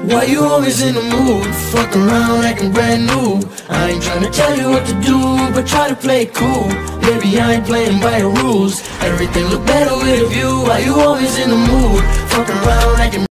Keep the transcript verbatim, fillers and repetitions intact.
Why you always in the mood? Fuck around acting brand new. I ain't tryna tell you what to do, but try to play it cool. Baby, I ain't playing by your rules. Everything look better with a view. Why you always in the mood? Fuck around acting